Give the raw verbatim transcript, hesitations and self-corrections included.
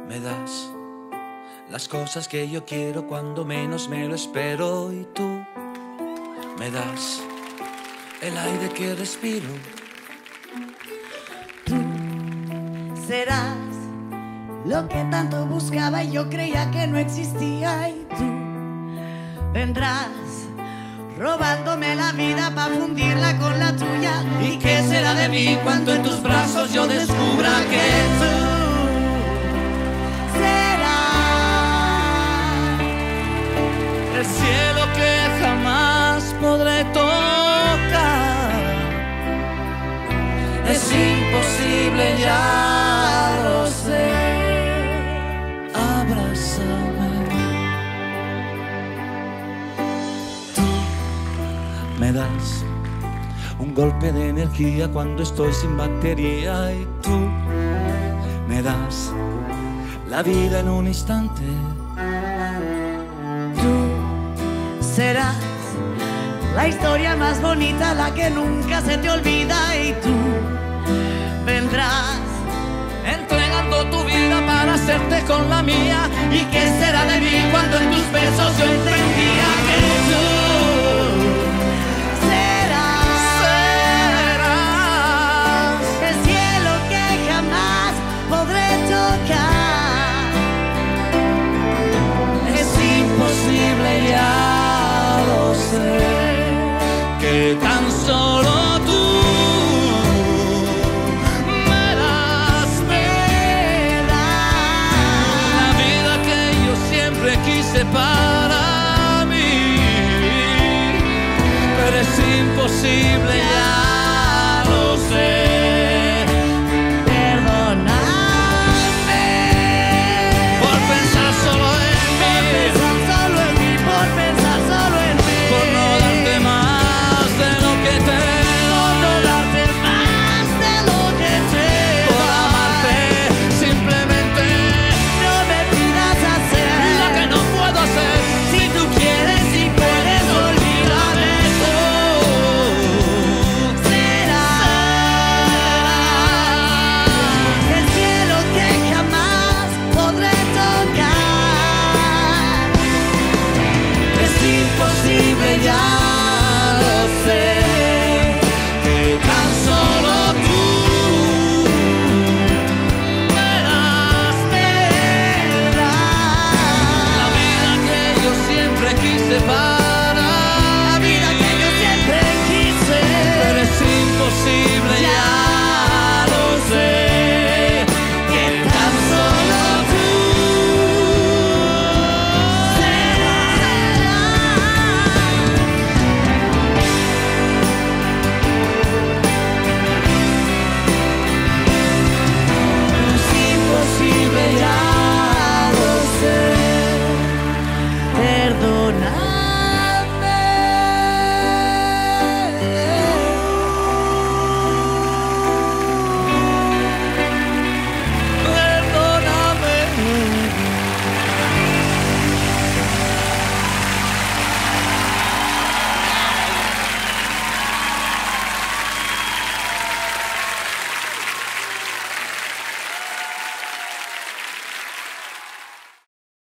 Me das las cosas que yo quiero cuando menos me lo espero, y tú me das el aire que respiro. Tú serás lo que tanto buscaba y yo creía que no existía, y tú vendrás robándome la vida para fundirla con la tuya. ¿Y qué será de mí cuando en tus brazos yo descubra que tú serás el cielo que jamás podré tocar? Es imposible, ya lo sé. Abrázame. Tú me das un golpe de energía cuando estoy sin batería, y tú me das la vida en un instante. Tú serás la historia más bonita, la que nunca se te olvida, y tú vendrás Entregando tu vida para hacerte con la mía. ¿Y qué será de mí cuando en tus besos yo entendía que tú serás, serás el cielo que jamás podré tocar? Es imposible, ya lo sé, que tan solo tú me das, me das la vida que yo siempre quise para mí. Pero es imposible,